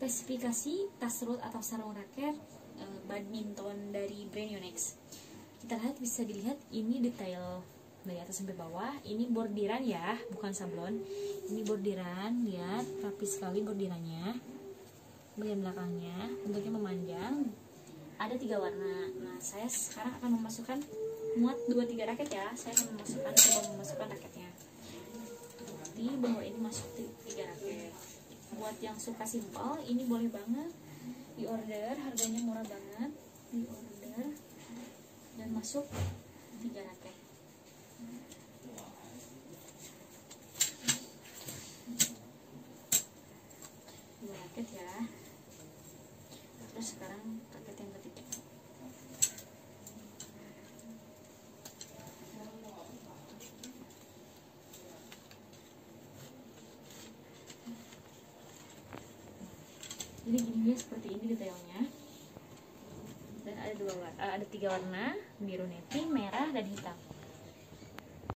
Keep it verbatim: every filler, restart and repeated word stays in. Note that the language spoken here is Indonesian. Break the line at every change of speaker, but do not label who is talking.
Spesifikasi tas road atau sarung raket e, badminton dari brand Yonex. Kita lihat, bisa dilihat ini detail dari atas sampai bawah. Ini bordiran ya, bukan sablon. Ini bordiran, lihat rapi sekali bordirannya. Bagian belakangnya bentuknya memanjang. Ada tiga warna. Nah, saya sekarang akan memasukkan muat dua tiga raket ya. Saya akan memasukkan coba memasukkan raketnya. Bukti bahwa ini masuk tiga raket. Buat yang suka simpel, ini boleh banget di order, harganya murah banget, di order dan masuk tiga raket. Dua raket ya. Terus sekarang raket yang ketiga. Jadi gini seperti ini detailnya. Dan ada dua warna, ada tiga warna, biru navy, merah dan hitam.